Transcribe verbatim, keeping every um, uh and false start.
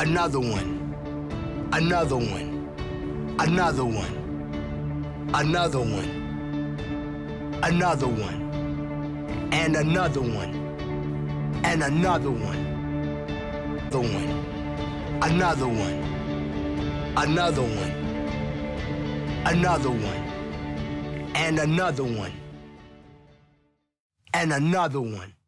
Another one. Another one. Another one. Another one. Another one. And another one. And another one. The one. Another one. Another one. Another one. And another one. And another one.